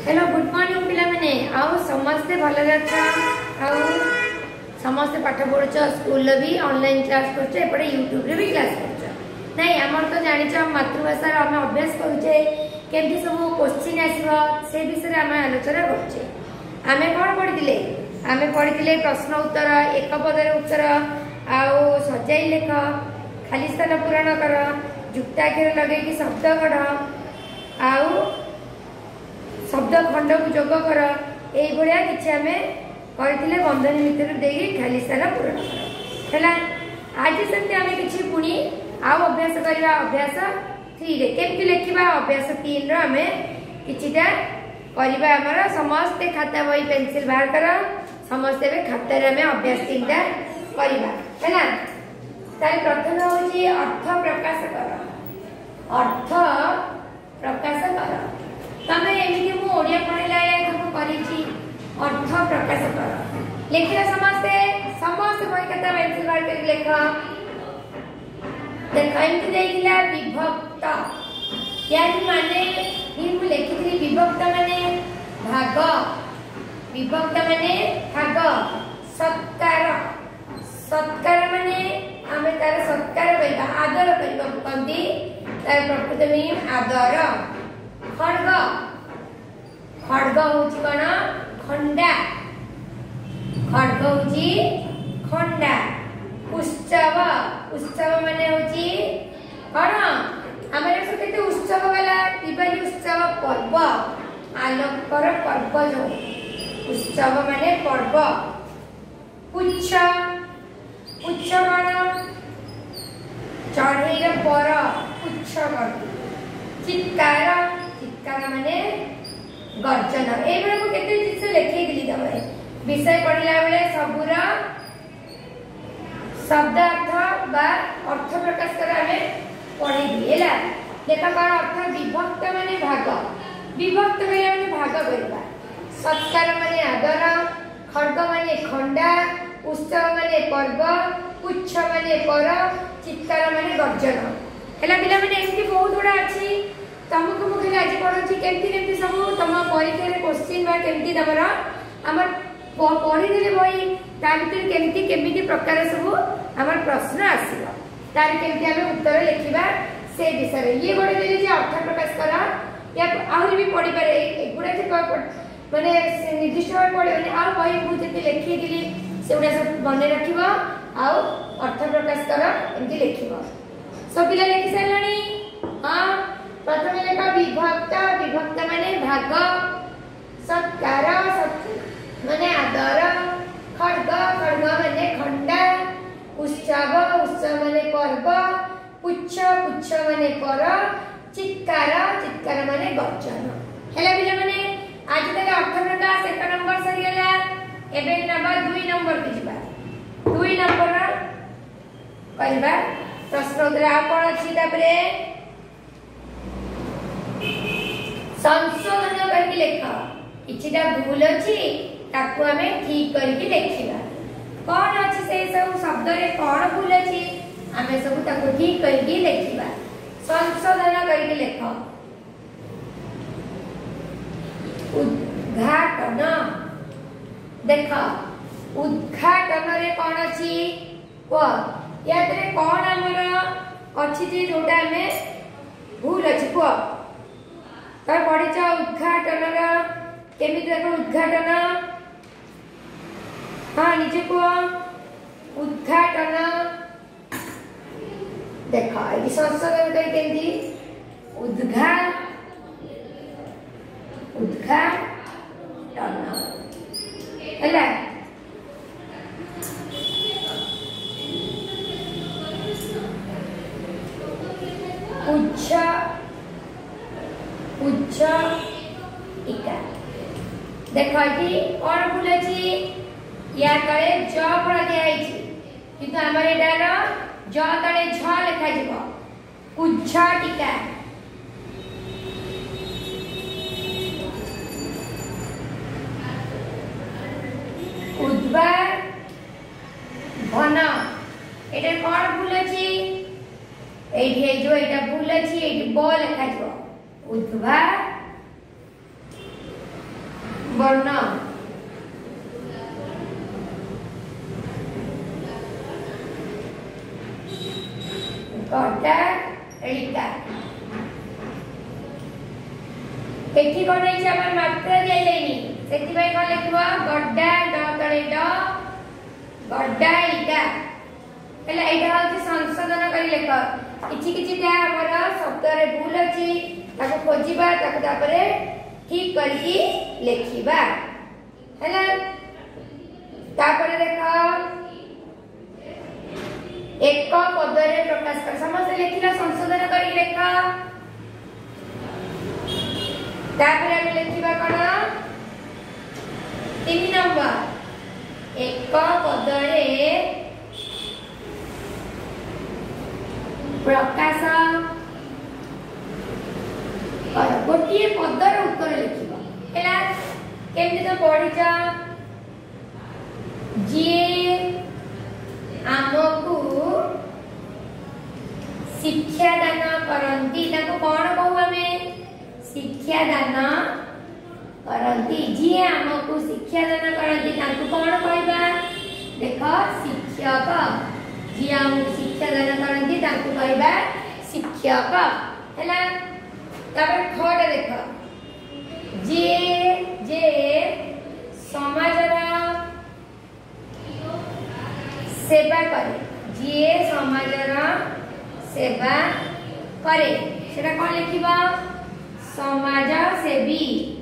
Hello good morning पिला माने आउ समस्ते भले अच्छा आउ समस्ते पाठ पढ़ुछ स्कूल भी ऑनलाइन क्लास करछ एपटे यूट्यूब रे भी क्लास करछ नहीं हमर तो जानिछ हम मातृभाषा रे हम अभ्यास करूछे केमती सब क्वेश्चन आसीबो से विषय रे हम आलोचना करछे। आमे कोन पढितिले आमे पढितिले प्रश्न उत्तर एक पदर उत्तर आउ सजाई लेख खाली स्थान पूरण कर जुक्ताक्षर लगे कि शब्द गढ़ आउ शब्द खंड को जोग कर एई भलिया किछि आमे करथिले बंधनी भितर देगी खाली स्थान पूरण कर हैला। आज सेते आमे किछि पुनी आउ अभ्यास करबा अभ्यास 3 रे केमति लिखिबा अभ्यास 3 रो आमे किछिटा करबा हमर समस्त खाता बही पेंसिल बाहर कर समस्त बे खाता रे आमे अभ्यास 3 टा करबा हैला। तार प्रथम होची अर्थ प्रकाश कर अर्थ प्रकाश कर तमे एमिति मु ओडिया पढिला सब करिछि अर्थ प्रकाश कर लिखिला समस्त बही खाता पेंसिल बाहर कर लेख देखैति देइला विभक्त यानी माने ही मु लिखिथि विभक्त माने भाग सत्कार सत्कार माने आमे तार सत्कार करबा आदर करबा कंदी तार प्रकृत में आदर खड्ग खड्ग होची कोन खंडा खड्ग होची खंडा उत्सव उत्सव माने होची कोन हमरे से केते उत्सव गला दिवाली उत्सव पर्व आलोकर पर्व जो उत्सव माने पर्व पुच्छ पुच्छ कोन चढ़ेर पर पुच्छ कर चित्कार चित्कार माने गर्जन एबे को केते जिस लेखै दिली तमे विषय पढिला बेले सबुर शब्द अर्थ बा अर्थ प्रकाश कर हमें पढि दिएला देखा का अर्थ विभक्त माने भाग विभक्त माने भाग करबा सत्कार माने आदर खड्ग माने खंडा उत्सव माने पर्व पुच्छ माने पर चित्कार माने गर्जन हैला पिला माने एमती बहुत गुडा अछि तमको मुखे आज पढछि केमती सब तम परीक्षा रे क्वेश्चन बा केमती तमरा हमर पढि देले बही ता भीतर केमती प्रकार सब हमर प्रश्न आसीबा तार केमती हमें उत्तर लिखिबा से विषय रे ये गोडे देले जे अर्थ प्रकाश करा या आहुरी भी पढि पारे एगुडा जे माने निर्दिष्ट भाव पढि माने आ बही मु जति लिखि दिली सेउडा सब बने रखिबो आ अर्थ प्रकाश कर एमती लिखिबो सब पिला लिखि सारलानी हां प्रथम लेखा विभक्त विभक्त माने भाग सत्कार माने आदर खड्ग खड्ग माने खंडा उत्सव उत्सव माने पर्व पुच्छ पुच्छ माने पर चित्कार चित्कार माने गर्जन हैला बिला माने आज तक अर्थ प्रकाश 1 नंबर सरी गेला एबे नंबर 2 नंबर के जिबा 2 नंबर करबा प्रश्न उत्तर आ कोन अछि तापरे संशोधन करके लेखा किछिटा भूल अछि ताकू हमें ठीक करके लेखिबा कोन अछि से सब शब्द रे कोन भूल अछि हमें सब ताकू ठीक करके लेखिबा संशोधन करके लेखा उद्घाटन देखा उद्घाटन रे कोन अछि को याद रे कोन हमर अछि जे जोटा हमें भूल अछि को तर पढिचा उद्घाटन रा केमि देखो उद्घाटन हां निजे को उद्घाटन देखा ई संशोधन कर केंदी उद्घाटन हैला उच्च इका देखो जी और बोले छी या तळे ज पढा दिया आइछि किंतु हमर एडार ज तळे छ लिखा जिवो उच्च टीका उद्भावना एटा कोन बोले छी एठी जो एटा बोले छी एठी ब लिखा जिवो उद्भावना वर्ण गड्डा एलिका एठी कोन है जे हमर मात्रा दिया जायनी सेति भाई कोन लिखबो गड्डा ड तळे ड गड्डा एलिका हेला एटा होची संशोधन करी लेख किछि किछि ता हमर शब्द रे भूल अछि ताको खोजिबा ताको तापरे ठीक करके लिखिबा हेला तापरे देखो एक पद रे प्रकाश कर समस्त लिखिला संशोधन करी लेख तापरे हम लिखिबा कोन 3 नंबर एक पद रे प्रकाश और गोटे पदर उत्तर लिखिबा एला केमति तो पढिचा जे आमको शिक्षा दान करंती ताको कोन कहू हमें शिक्षा दान करंती जे आमको शिक्षा दान करंती ताको कोन कहबा देखो शिक्षक जे आमको शिक्षा दान करंती ताको कहबा शिक्षक हैला तापर खड देखो जे समाजर सेवा करे जे समाजर सेवा करे सेटा कोन लिखिबा समाज सेवी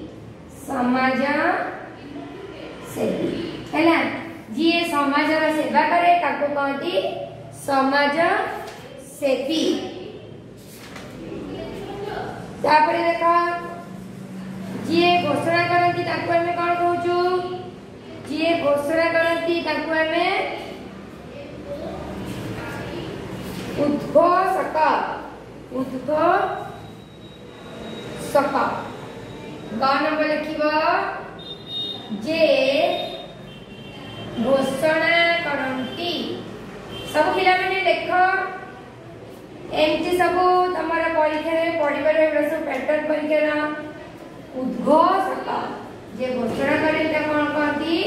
हैला जे समाजर सेवा करे ताको कहती समाज सेवी तापर देखा जे घोषणा करती ताको हमें कोन कहूछु जे घोषणा करती ताको हमें उद्घोषक ग नंबर लिखिबो जे घोषणा करती सब पिला माने देखो एमती सब तमरा परीक्षा रे पढिबार एबे सब पैटर्न परीक्षा उद्घोषक जे घोषणा करे त कोन कहती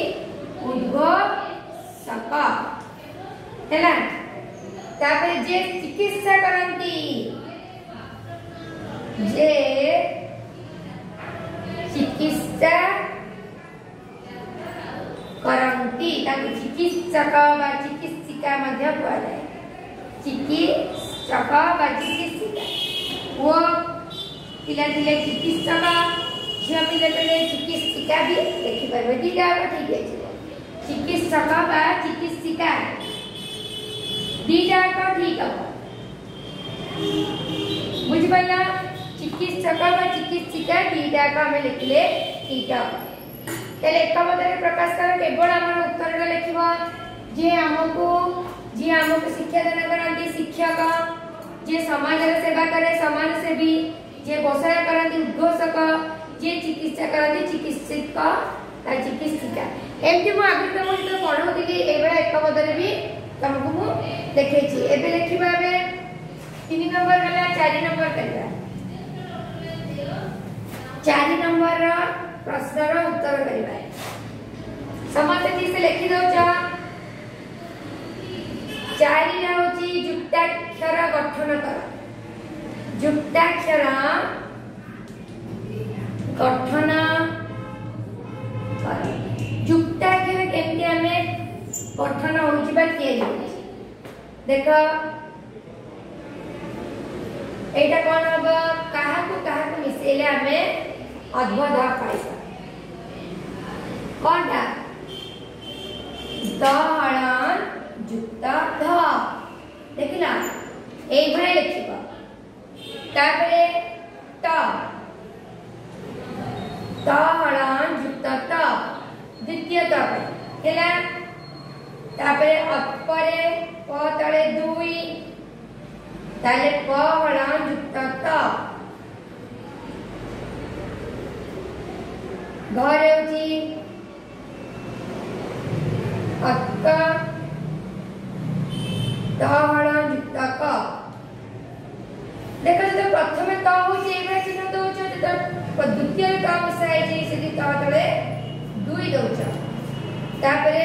उद्घोषक हैला तापर जे चिकित्सा करंती जे चिकित्सा करंती ताको चिकित्सक बा चिकित्सिका मध्य कहले चिकित्सक बा चिकित्सिका वो पिला दिले चिकित्सक झिया पिला दिले चिकित्सिका भी देखि परबे दिला ठीक है चिकित्सक बा चिकित्सिका दीटा को ठीक है बुझ पल्ला चिकित्सक व चिकित्सिका दीटा को हमें लिखले ठीक है तले एक पदरे प्रकाश कर केवल हमर उत्तर लिखिबा जे हमको शिक्षा दान करंती शिक्षक जे समाज रे सेवा करे समाज सेवी जे घोषणा करंती उद्घोषक जे चिकित्सा करंती चिकित्सक ता चिकित्सिका एमती मु आगु तो मुझे पढौती एबेला एक पदरे भी तुमको मु देखे छी एबे लिखिबा बे 3 नंबर गला 4 नंबर करबा 4 नंबर रा प्रश्न रा उत्तर करबा समस्त ठीक से लिखि दो जा 4 रा होची जुक्ताक्षर गठन कर जुक्ताक्षर गठन कर जुक्ताक्षर केमति हमें गठन होची बा के देखो एटा कोन हबो काहा को मिसेले हमें अद्भुत पाइबा कोनटा दहळन जुक्त ध देखिला एई भळे लिखिबो तापरे त दहळन जुक्त त द्वितीय त हेला तापरे अपरे प तळे 2 ताले प हळन जुक्त त घर होची अक्क त हळन जुक्त क देखो तो प्रथमे त होची एबे चिन्ह दउछ तो द्वितीय त मिसाई जे सेति त तळे दुई दौच तापरे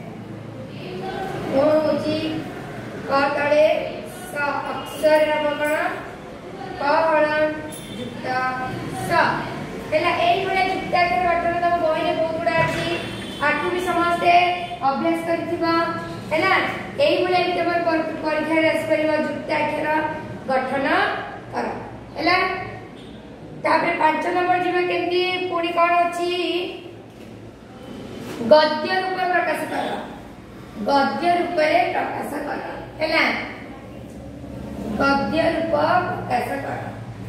कोन होची क तळे स अक्षर हम कोन क हळन जुक्ता स हेला एई भले जुक्ताक्षर गठन तम बहिने बहुत गुडा अछि आठु भी समझते अभ्यास करथिबा हेला एई भले तम परीक्षा रे आस परिबा जुक्ताक्षर गठन कर हेला तापरे 5 नंबर जिबा केमती पुणी कोन अछि गद्य रूप प्रकाश कर गद्य रूप रे प्रकाश कर हेला गद्य रूप प्रकाश कर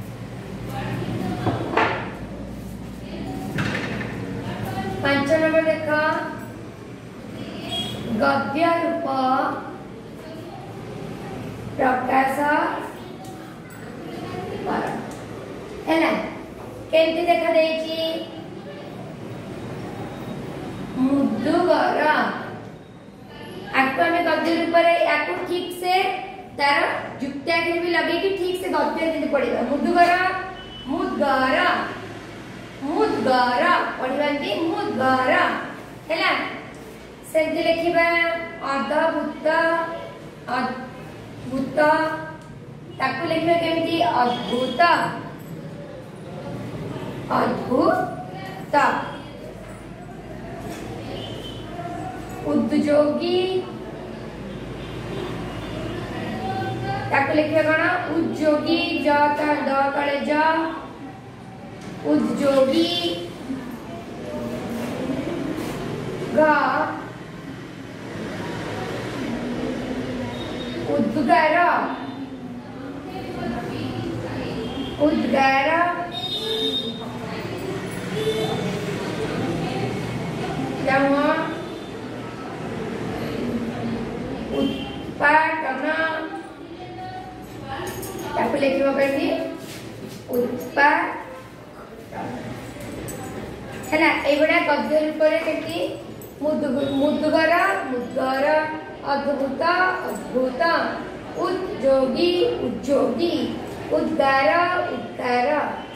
5 नंबर देखा गद्य रूप प्रकाश कर हैला केमती देखा देची मुद्दुगर आको हमें गद्य रूप रे याको ठीक से तार जुक्ताक्षर भी लगे कि ठीक से गद्य दिन पड़ेगा मुद्दुगर मुद्गर मुद्गर पढ़िबांती मुद्गर हैला सेंति लिखिबा अद्भुत अद्भुत ताकू लिखिबा केमती अद्भुत अद्भुत उद्योगी ताकू लिखिबा कोन उद्योगी ज त द तळे ज उद्योगी ग उद्गार उद्गार जम उत्पादन ताकू लिखिबा केमती उत्पादन हैला एबडा गद्य रूप रे केमती मुद्गर मुद्गर अद्भुत अद्भुत उद्योगी उद्योगी उद्गार उद्गार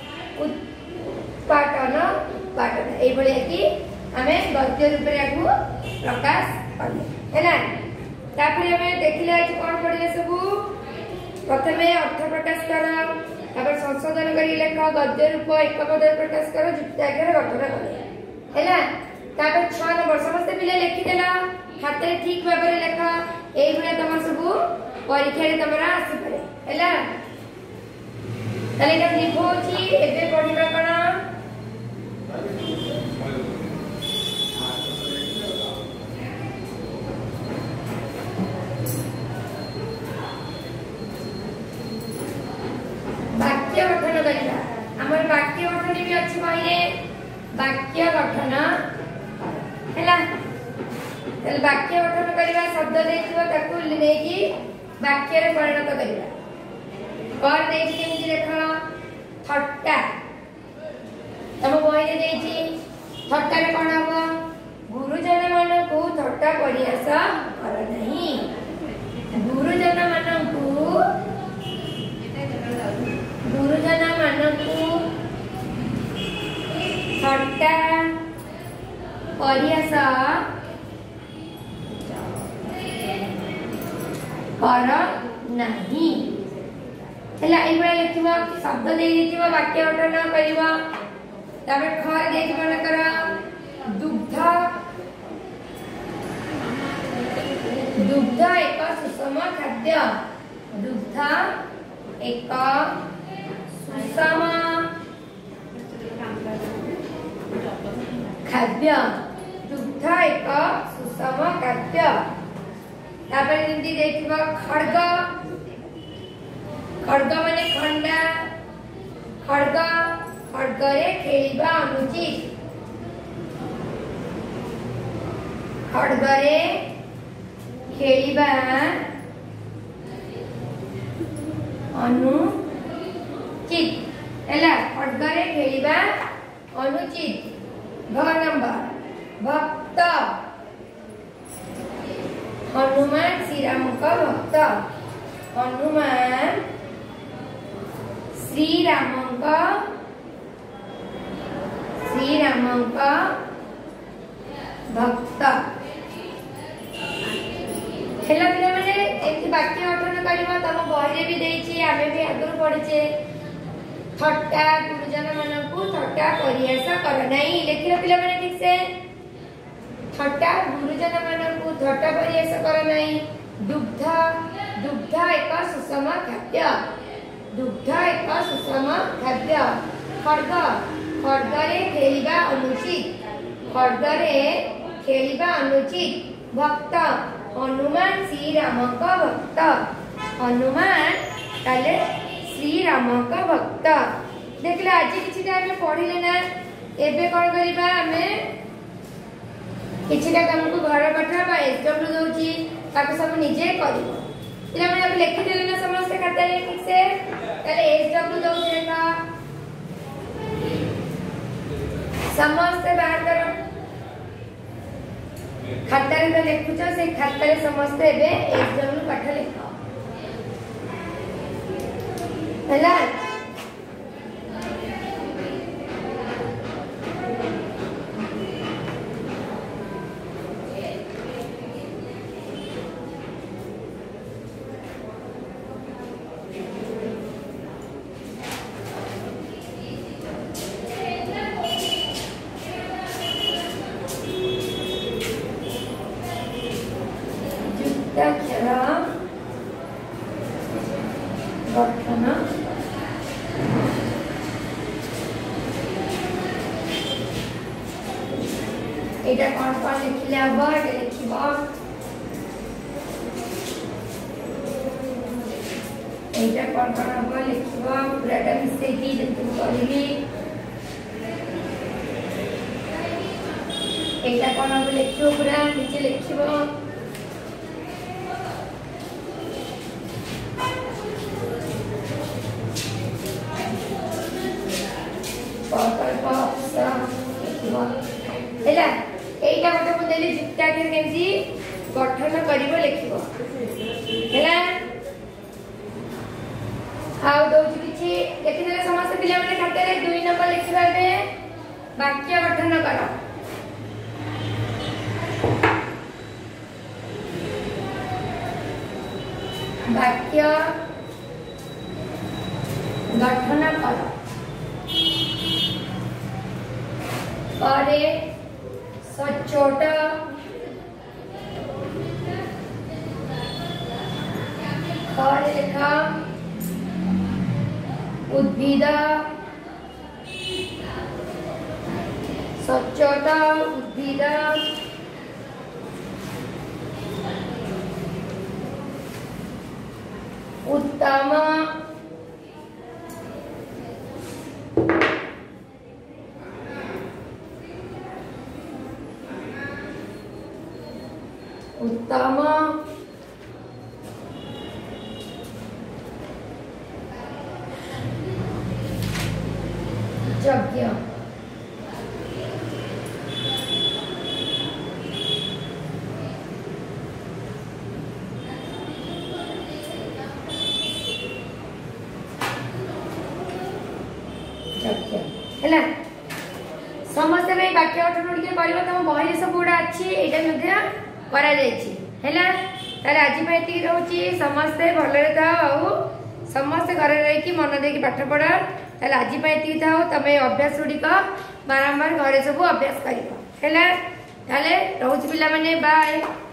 उत्पादन उत्पादन एबळे कि हमें गद्य रूप रे आगु प्रकाश करले हैला तापरे हमें देखिले आज कोन पढिले सब प्रथमे अर्थ प्रकाश कर तापर संशोधन करी लेख गद्य रूप एक पद प्रकाश कर जुक्ताक्षर गठन कर हैला तापर 6 नंबर समस्त पिले लिखि देला खाते ठीक भाबरे लेख एई गुणे तम सब परीक्षा रे तमरा आसी पारे हैला तले का लिखो छी एबे पढिबा कोन वाक्य गठन करिबा हमर वाक्य गठन भी अछि बहिले वाक्य गठन हैला तल वाक्य गठन करिबा शब्द देथिबो ताकू लेकी वाक्य रे परिणत करिबा कर देछि केमि देखा थट्टा तम बहिले देछि थट्टा रे कोन हबो गुरुजन मान को थट्टा परिहास कर नहीं गुरुजन मान को गुरुजन मानकु थट्टा परिहास कर नहीं हैला एई बळे लिखिबा शब्द देई दिथिबा वाक्य गठन करिबा ताबे खर देई मन करा दुग्ध दुग्ध एक सुषम खाद्य दुग्ध एक सुषम खाद्य दुग्ध एक सुषम खाद्य तापर हिंदी देखिबा खड्ग खड्ग माने खंडा खड्ग खड्ग रे खेलिबा अनुचित खड्ग रे खेलिबा अनुचित हैला खड्ग रे खेलिबा अनुचित भ नंबर भक्त हनुमान श्री राम का भक्त हनुमान श्री राम का भक्त हेला पिला माने एति वाक्य गठन करबा तम बहिरे भी देछि आमे भी आगुर पढिछे थट्टा गुरुजन मानकु थट्टा परिहास कर नाही लेखिला पिला माने ठीक से थट्टा गुरुजन मानकु थट्टा परिहास कर नाही दुग्ध दुग्ध एक सुषम खाद्य दुग्ध एक सुषम खाद्य खड्ग खड्गरे खेलिबा अनुचित खड्गरे खेलिबा अनुचित भक्त हनुमान श्री राम का भक्त हनुमान ताले श्री राम का भक्त देखले आज किछि टाइम पढिले ना एबे कोन करिबा हमें किछिटा काम को घर पाठ बा एसडब्ल्यू दोची ताको सब निजे करिवो इला माने अब लिखि देले ना समस्त खाता रे ठीक से ताले एसडब्ल्यू दोची रेखा समस्त बाहर करो खाता रे लिखुछ से खाता रे समस्त एबे एसडब्ल्यू पाठ लिखो हला एटा कौन लिखिले अब लिखिबो एटा कौन अब लिखिबो पूराटा मिसे की तुम करबी एटा कौन अब लिखिबो पूरा नीचे लिखिबो एला एटा मते मु देली जुक्ताक्षर केंसी गठन करिवो लिखिबो हैला आउ दोछि किछि लिखि देले समस्त पिला माने खाते रे 2 नंबर लिखिबा बे वाक्य गठन करो वाक्य गठन करो करे सचोट करे लिखा उद्भिद सचोट उद्भिद उत्तम उत्तम यज्ञ हैला समस्त में वाक्य गठन के करबो तम बहिरे सब गुडा अछि एटा मध्ये करा जायछि हैला ताले आज पे एति रहउछि समस्त भलरे थाओ समस्त घर रही कि मन देकी पाठ पढ़ा ताले आज पे एति थाओ तमे अभ्यास गुडी का बारंबार घरे सब अभ्यास करिवो हैला ताले रहउछि पिला माने बाय।